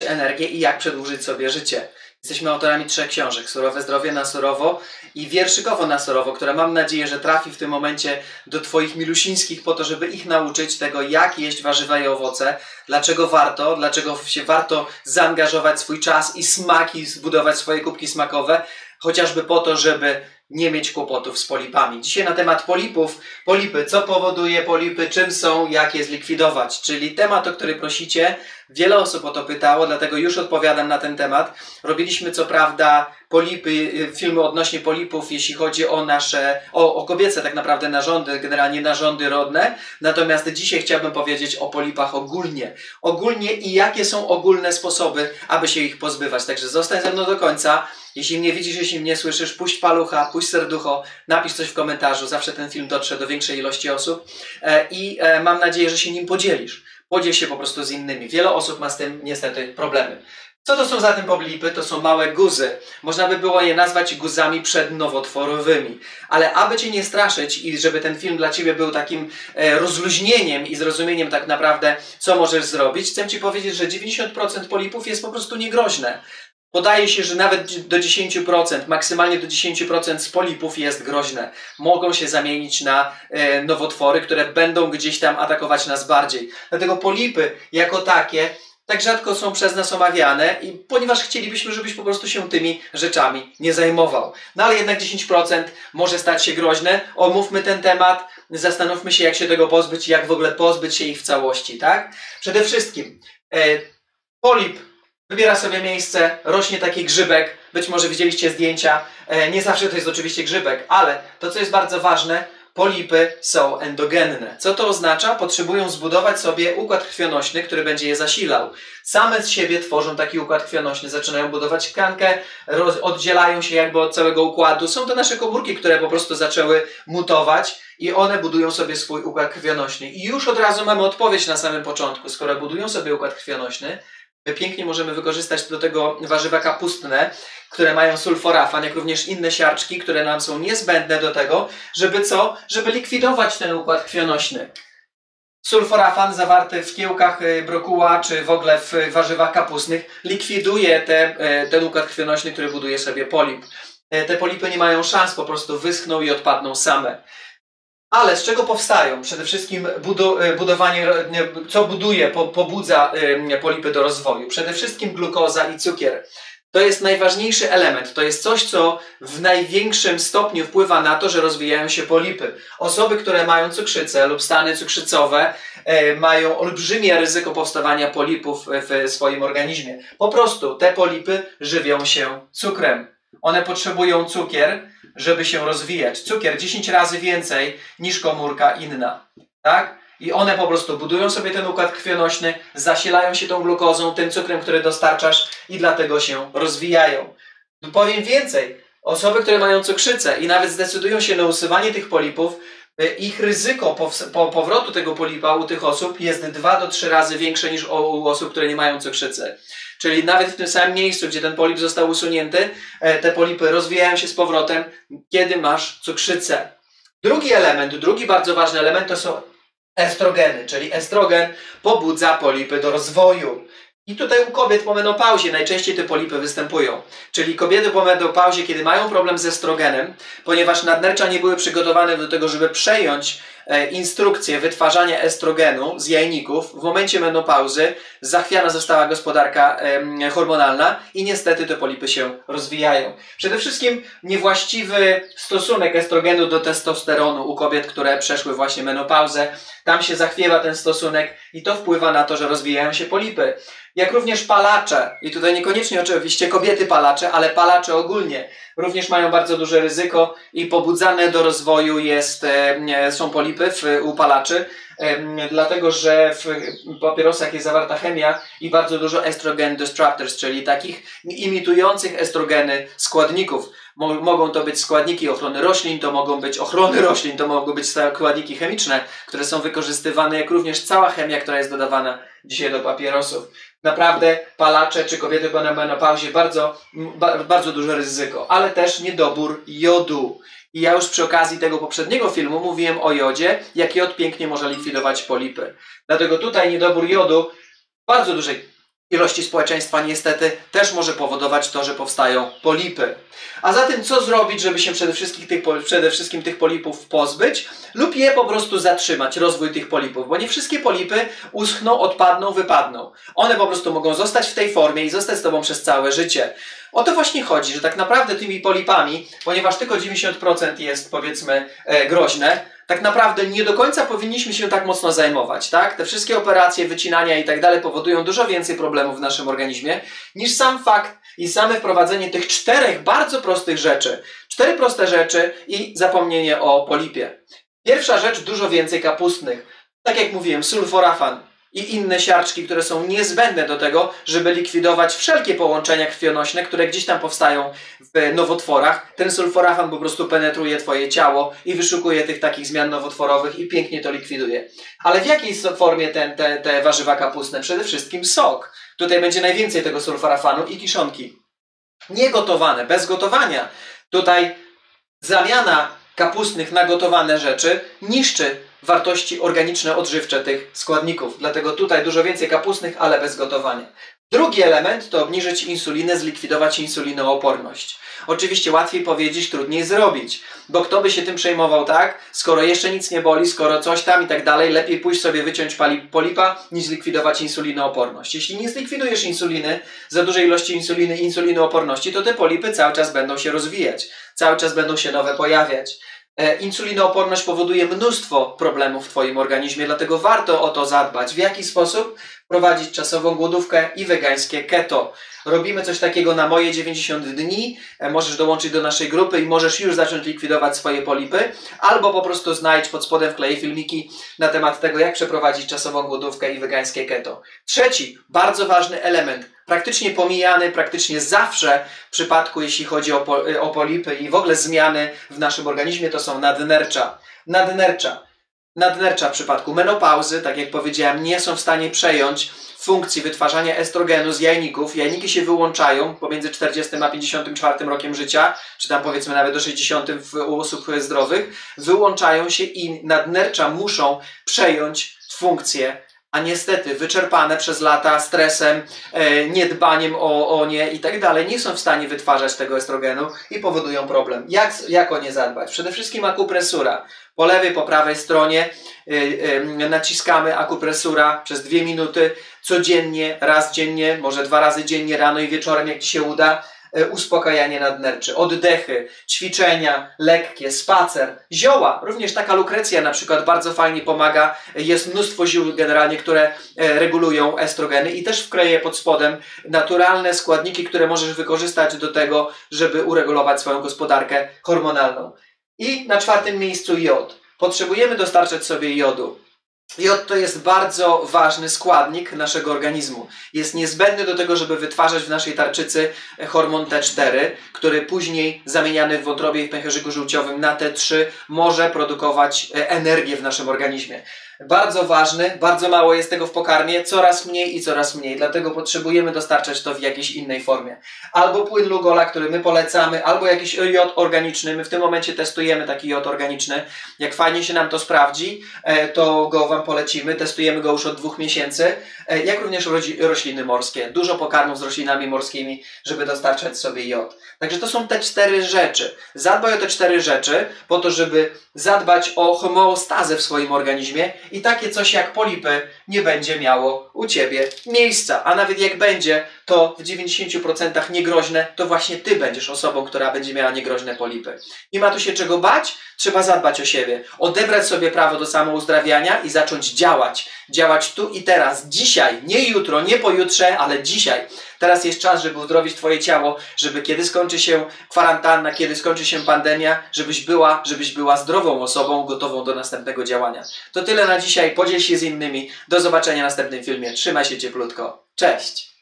energię i jak przedłużyć sobie życie. Jesteśmy autorami 3 książek: Surowe zdrowie na surowo i Wierszykowo na surowo, które mam nadzieję, że trafi w tym momencie do Twoich milusińskich po to, żeby ich nauczyć tego, jak jeść warzywa i owoce, dlaczego warto zaangażować swój czas i smaki, zbudować swoje kubki smakowe, chociażby po to, żeby nie mieć kłopotów z polipami. Dzisiaj na temat polipów. Polipy, co powoduje polipy, czym są, jak je zlikwidować. Czyli temat, o który prosicie. Wiele osób o to pytało, dlatego już odpowiadam na ten temat. Robiliśmy co prawda filmy odnośnie polipów, jeśli chodzi o kobiece tak naprawdę narządy, generalnie narządy rodne. Natomiast dzisiaj chciałbym powiedzieć o polipach ogólnie. Ogólnie i jakie są ogólne sposoby, aby się ich pozbywać. Także zostań ze mną do końca. Jeśli mnie widzisz, jeśli mnie słyszysz, puść palucha, puść serducho, napisz coś w komentarzu. Zawsze ten film dotrze do większej ilości osób. Mam nadzieję, że się nim podzielisz. Podziel się po prostu z innymi. Wiele osób ma z tym niestety problemy. Co to są zatem polipy? To są małe guzy. Można by było je nazwać guzami przednowotworowymi. Ale aby Cię nie straszyć i żeby ten film dla Ciebie był takim rozluźnieniem i zrozumieniem tak naprawdę, co możesz zrobić, chcę Ci powiedzieć, że 90% polipów jest po prostu niegroźne. Podaje się, że nawet do 10%, maksymalnie do 10% z polipów jest groźne. Mogą się zamienić na nowotwory, które będą gdzieś tam atakować nas bardziej. Dlatego polipy jako takie tak rzadko są przez nas omawiane, ponieważ chcielibyśmy, żebyś po prostu się tymi rzeczami nie zajmował. No ale jednak 10% może stać się groźne. Omówmy ten temat, zastanówmy się, jak się tego pozbyć i jak w ogóle pozbyć się ich w całości, tak? Przede wszystkim polip wybiera sobie miejsce, rośnie taki grzybek, być może widzieliście zdjęcia, nie zawsze to jest oczywiście grzybek, ale to, co jest bardzo ważne, polipy są endogenne. Co to oznacza? Potrzebują zbudować sobie układ krwionośny, który będzie je zasilał. Same z siebie tworzą taki układ krwionośny, zaczynają budować tkankę, oddzielają się jakby od całego układu. Są to nasze komórki, które po prostu zaczęły mutować i one budują sobie swój układ krwionośny. I już od razu mamy odpowiedź na samym początku. Skoro budują sobie układ krwionośny, my pięknie możemy wykorzystać do tego warzywa kapustne, które mają sulforafan, jak również inne siarczki, które nam są niezbędne do tego, żeby co? Żeby likwidować ten układ krwionośny. Sulforafan zawarty w kiełkach brokuła, czy w ogóle w warzywach kapustnych likwiduje ten układ krwionośny, który buduje sobie polip. Te polipy nie mają szans, po prostu wyschną i odpadną same. Ale z czego powstają? Przede wszystkim pobudza polipy do rozwoju. Przede wszystkim glukoza i cukier. To jest najważniejszy element. To jest coś, co w największym stopniu wpływa na to, że rozwijają się polipy. Osoby, które mają cukrzycę lub stany cukrzycowe, mają olbrzymie ryzyko powstawania polipów w swoim organizmie. Po prostu te polipy żywią się cukrem. One potrzebują cukier, żeby się rozwijać. Cukier 10 razy więcej niż komórka inna. Tak? I one po prostu budują sobie ten układ krwionośny, zasilają się tą glukozą, tym cukrem, który dostarczasz i dlatego się rozwijają. Powiem więcej. Osoby, które mają cukrzycę i nawet zdecydują się na usuwanie tych polipów, ich ryzyko powrotu tego polipa u tych osób jest 2 do 3 razy większe niż u osób, które nie mają cukrzycy. Czyli nawet w tym samym miejscu, gdzie ten polip został usunięty, te polipy rozwijają się z powrotem, kiedy masz cukrzycę. Drugi bardzo ważny element to są estrogeny, czyli estrogen pobudza polipy do rozwoju. I tutaj u kobiet po menopauzie najczęściej te polipy występują. Czyli kobiety po menopauzie, kiedy mają problem z estrogenem, ponieważ nadnercza nie były przygotowane do tego, żeby przejąć instrukcję wytwarzania estrogenu z jajników, w momencie menopauzy zachwiana została gospodarka hormonalna i niestety te polipy się rozwijają. Przede wszystkim niewłaściwy stosunek estrogenu do testosteronu u kobiet, które przeszły właśnie menopauzę. Tam się zachwiewa ten stosunek i to wpływa na to, że rozwijają się polipy. Jak również palacze, i tutaj niekoniecznie oczywiście kobiety palacze, ale palacze ogólnie, również mają bardzo duże ryzyko i pobudzane do rozwoju są polipy u palaczy, dlatego że w papierosach jest zawarta chemia i bardzo dużo estrogen disruptors, czyli takich imitujących estrogeny składników. Mogą to być składniki ochrony roślin, to mogą być składniki chemiczne, które są wykorzystywane, jak również cała chemia, która jest dodawana dzisiaj do papierosów. Naprawdę palacze czy kobiety po menopauzie bardzo duże ryzyko, ale też niedobór jodu. I ja już przy okazji tego poprzedniego filmu mówiłem o jodzie, jak jod pięknie może likwidować polipy. Dlatego tutaj niedobór jodu w bardzo dużej ilości społeczeństwa niestety też może powodować to, że powstają polipy. A zatem co zrobić, żeby się przede wszystkim tych polipów pozbyć lub je po prostu zatrzymać, rozwój tych polipów, bo nie wszystkie polipy uschną, odpadną, wypadną. One po prostu mogą zostać w tej formie i zostać z tobą przez całe życie. O to właśnie chodzi, że tak naprawdę tymi polipami, ponieważ tylko 90% jest, powiedzmy, groźne, tak naprawdę nie do końca powinniśmy się tak mocno zajmować, tak? Te wszystkie operacje, wycinania i tak dalej powodują dużo więcej problemów w naszym organizmie niż sam fakt i same wprowadzenie tych 4 bardzo prostych rzeczy. 4 proste rzeczy i zapomnienie o polipie. Pierwsza rzecz, dużo więcej kapustnych. Tak jak mówiłem, sulforafan i inne siarczki, które są niezbędne do tego, żeby likwidować wszelkie połączenia krwionośne, które gdzieś tam powstają w nowotworach. Ten sulforafan po prostu penetruje twoje ciało i wyszukuje tych takich zmian nowotworowych i pięknie to likwiduje. Ale w jakiej formie te warzywa kapustne? Przede wszystkim sok. Tutaj będzie najwięcej tego sulforafanu i kiszonki. Niegotowane, bez gotowania. Tutaj zamiana kapustnych na gotowane rzeczy niszczy wartości organiczne, odżywcze tych składników. Dlatego tutaj dużo więcej kapustnych, ale bez gotowania. Drugi element to obniżyć insulinę, zlikwidować insulinooporność. Oczywiście łatwiej powiedzieć, trudniej zrobić. Bo kto by się tym przejmował, tak? Skoro jeszcze nic nie boli, skoro coś tam i tak dalej, lepiej pójść sobie wyciąć polipa, niż zlikwidować insulinooporność. Jeśli nie zlikwidujesz insuliny, za dużej ilości insuliny i insulinooporności, to te polipy cały czas będą się rozwijać. Cały czas będą się nowe pojawiać. Insulinooporność powoduje mnóstwo problemów w twoim organizmie, dlatego warto o to zadbać. W jaki sposób? Prowadzić czasową głodówkę i wegańskie keto. Robimy coś takiego na moje 90 dni. Możesz dołączyć do naszej grupy i możesz już zacząć likwidować swoje polipy. Albo po prostu znajdź pod spodem, wkleję filmiki na temat tego, jak przeprowadzić czasową głodówkę i wegańskie keto. Trzeci, bardzo ważny element, praktycznie pomijany, praktycznie zawsze w przypadku, jeśli chodzi o polipy i w ogóle zmiany w naszym organizmie, to są nadnercza. Nadnercza w przypadku menopauzy, tak jak powiedziałem, nie są w stanie przejąć funkcji wytwarzania estrogenu z jajników. Jajniki się wyłączają pomiędzy 40 a 54 rokiem życia, czy tam powiedzmy nawet do 60 u osób zdrowych. Wyłączają się i nadnercza muszą przejąć funkcję, a niestety wyczerpane przez lata stresem, niedbaniem o nie i tak dalej, nie są w stanie wytwarzać tego estrogenu i powodują problem. Jak o nie zadbać? Przede wszystkim akupresura. Po lewej, po prawej stronie naciskamy akupresura przez 2 minuty codziennie, raz dziennie, może 2 razy dziennie, rano i wieczorem, jak ci się uda. Uspokajanie nadnerczy, oddechy, ćwiczenia lekkie, spacer, zioła. Również taka lukrecja na przykład bardzo fajnie pomaga. Jest mnóstwo ziół generalnie, które regulują estrogeny i też wkleję pod spodem naturalne składniki, które możesz wykorzystać do tego, żeby uregulować swoją gospodarkę hormonalną. I na 4. miejscu jod. Potrzebujemy dostarczać sobie jodu. Jod to jest bardzo ważny składnik naszego organizmu. Jest niezbędny do tego, żeby wytwarzać w naszej tarczycy hormon T4, który później zamieniany w wątrobie i w pęcherzyku żółciowym na T3 może produkować energię w naszym organizmie. Bardzo ważny, bardzo mało jest tego w pokarmie, coraz mniej i coraz mniej, dlatego potrzebujemy dostarczać to w jakiejś innej formie. Albo płyn Lugola, który my polecamy, albo jakiś jod organiczny. My w tym momencie testujemy taki jod organiczny. Jak fajnie się nam to sprawdzi, to go wam polecimy. Testujemy go już od 2 miesięcy, jak również rośliny morskie. Dużo pokarmów z roślinami morskimi, żeby dostarczać sobie jod. Także to są te 4 rzeczy. Zadbaj o te 4 rzeczy po to, żeby zadbać o homeostazę w swoim organizmie i takie coś jak polipy nie będzie miało u ciebie miejsca. A nawet jak będzie, to w 90% niegroźne, to właśnie ty będziesz osobą, która będzie miała niegroźne polipy. Nie ma tu się czego bać, trzeba zadbać o siebie. Odebrać sobie prawo do samouzdrawiania i zacząć działać. Działać tu i teraz, dzisiaj, nie jutro, nie pojutrze, ale dzisiaj. Teraz jest czas, żeby uzdrowić twoje ciało, żeby kiedy skończy się kwarantanna, kiedy skończy się pandemia, żebyś była zdrową osobą, gotową do następnego działania. To tyle na dzisiaj, podziel się z innymi. Do zobaczenia w następnym filmie. Trzymaj się cieplutko. Cześć!